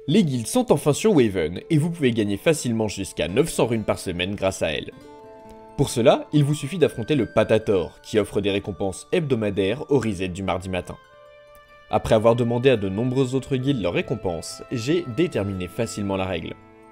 Les guildes sont enfin sur Waven et vous pouvez gagner facilement jusqu'à 900 runes par semaine grâce à elles. Pour cela, il vous suffit d'affronter le Patator, qui offre des récompenses hebdomadaires au reset du mardi matin. Après avoir demandé à de nombreuses autres guildes leurs récompenses, j'ai déterminé facilement la règle.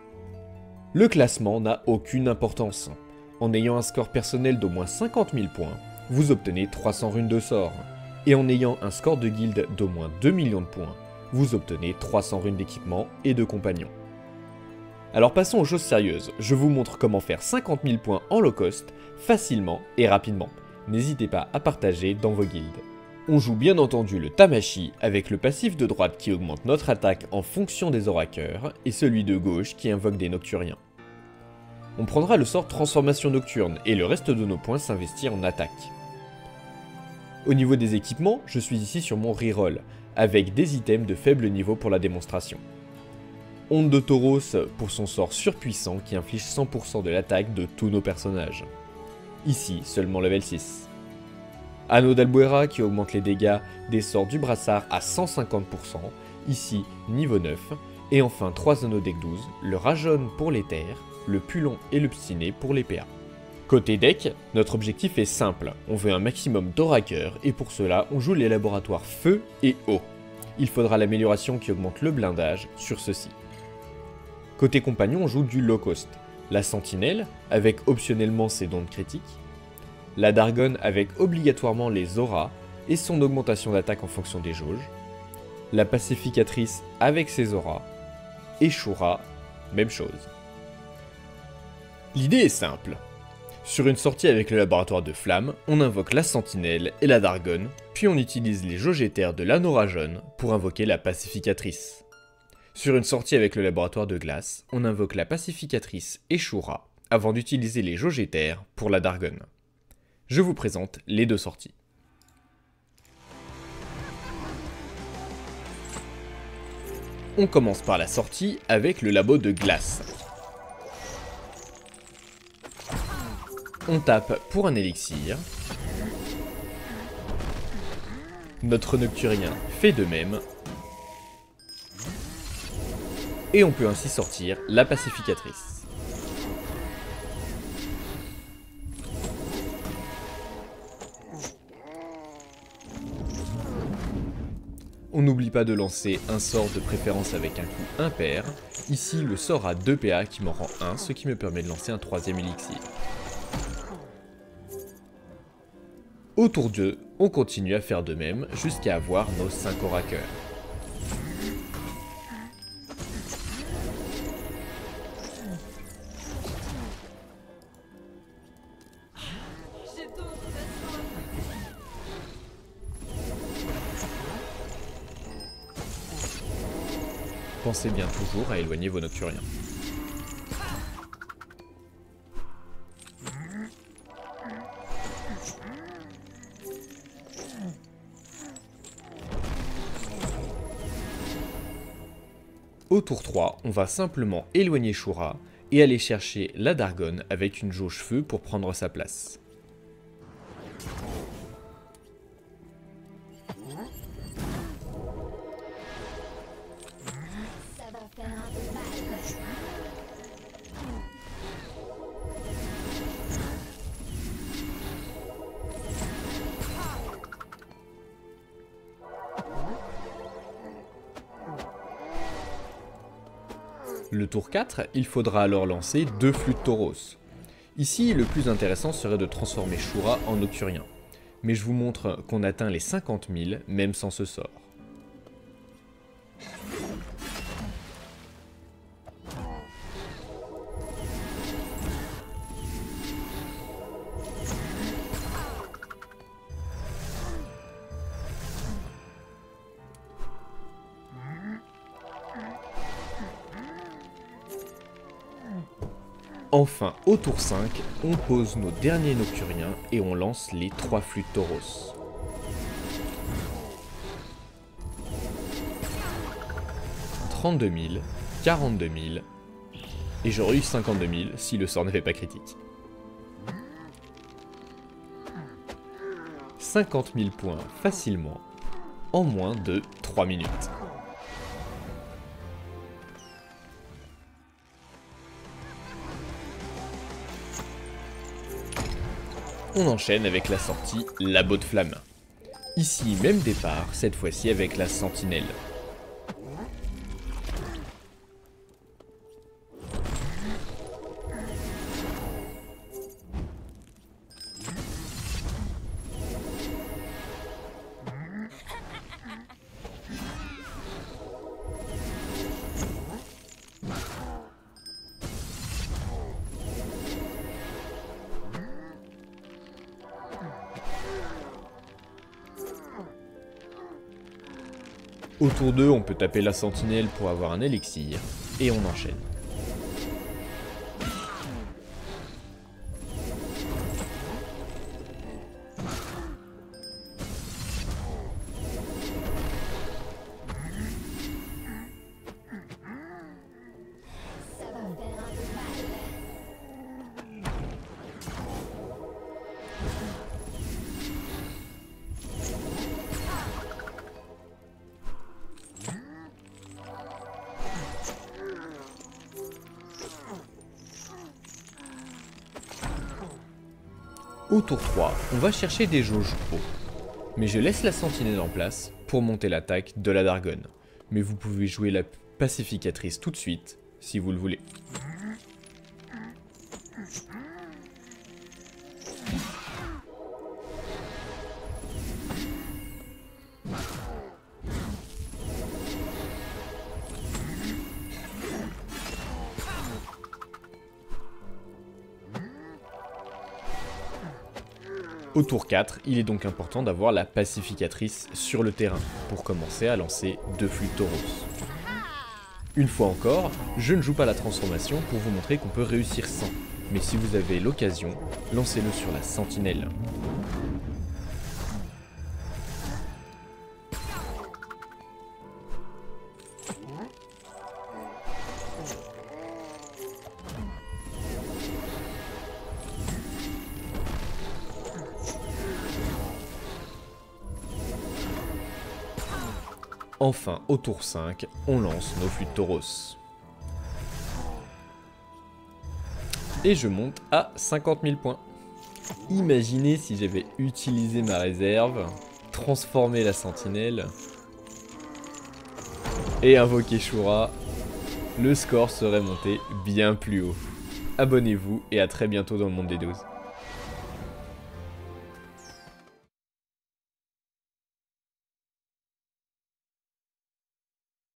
Le classement n'a aucune importance. En ayant un score personnel d'au moins 50 000 points, vous obtenez 300 runes de sort. Et en ayant un score de guilde d'au moins 2 millions de points, vous obtenez 300 runes d'équipement et de compagnons. Alors passons aux choses sérieuses, je vous montre comment faire 50 000 points en low cost, facilement et rapidement. N'hésitez pas à partager dans vos guildes. On joue bien entendu le Tamashi avec le passif de droite qui augmente notre attaque en fonction des oraqueurs et celui de gauche qui invoque des nocturiens. On prendra le sort Transformation Nocturne et le reste de nos points s'investit en attaque. Au niveau des équipements, je suis ici sur mon reroll, avec des items de faible niveau pour la démonstration. Onde de Tauros pour son sort surpuissant qui inflige 100% de l'attaque de tous nos personnages. Ici, seulement level 6. Anneau d'Albuera qui augmente les dégâts des sorts du brassard à 150%, ici niveau 9. Et enfin 3 anneaux deck 12, le Rajon pour les terres, le Pulon et le Psiné pour les PA. Côté deck, notre objectif est simple, on veut un maximum d'oraqueurs et pour cela on joue les laboratoires feu et eau. Il faudra l'amélioration qui augmente le blindage sur ceci. Côté compagnon on joue du low cost, la sentinelle avec optionnellement ses dons de critique, la Dargon avec obligatoirement les auras et son augmentation d'attaque en fonction des jauges, la pacificatrice avec ses auras, et Shura, même chose. L'idée est simple. Sur une sortie avec le laboratoire de flamme, on invoque la sentinelle et la Dargon, puis on utilise les jauges éthers de l'anneau Rajon pour invoquer la pacificatrice. Sur une sortie avec le laboratoire de glace, on invoque la pacificatrice et Shura, avant d'utiliser les jauges éthers pour la Dargon. Je vous présente les deux sorties. On commence par la sortie avec le labo de glace. On tape pour un élixir. Notre nocturien fait de même. Et on peut ainsi sortir la pacificatrice. On n'oublie pas de lancer un sort de préférence avec un coup impair. Ici, le sort a 2 PA qui m'en rend 1, ce qui me permet de lancer un 3ème élixir. Au tour 2, on continue à faire de même jusqu'à avoir nos 5 oraqueurs. Pensez bien toujours à éloigner vos nocturiens. Au tour 3, on va simplement éloigner Shura et aller chercher la Dargon avec une jauge feu pour prendre sa place. Le tour 4, il faudra alors lancer 2 flûtes Tauros. Ici, le plus intéressant serait de transformer Shura en nocturien. Mais je vous montre qu'on atteint les 50 000 même sans ce sort. Enfin, au tour 5, on pose nos derniers nocturiens et on lance les 3 flûtes Tauros. « 32 000, 42 000, et j'aurais eu 52 000 si le sort n'avait pas critique. 50 000 points facilement, en moins de 3 minutes. On enchaîne avec la sortie Labo de Flamme. Ici, même départ, cette fois-ci avec la sentinelle. Au tour 2, on peut taper la sentinelle pour avoir un élixir, et on enchaîne. Au tour 3, on va chercher des jauges haut. Mais je laisse la sentinelle en place pour monter l'attaque de la Dargonne. Mais vous pouvez jouer la pacificatrice tout de suite, si vous le voulez. Au tour 4, il est donc important d'avoir la pacificatrice sur le terrain pour commencer à lancer 2 flûtes tauros. Une fois encore, je ne joue pas la transformation pour vous montrer qu'on peut réussir sans, mais si vous avez l'occasion, lancez-le sur la sentinelle. Enfin, au tour 5, on lance nos flûtes tauros. Et je monte à 50 000 points. Imaginez si j'avais utilisé ma réserve, transformé la sentinelle et invoqué Shura, le score serait monté bien plus haut. Abonnez-vous et à très bientôt dans le monde des doses.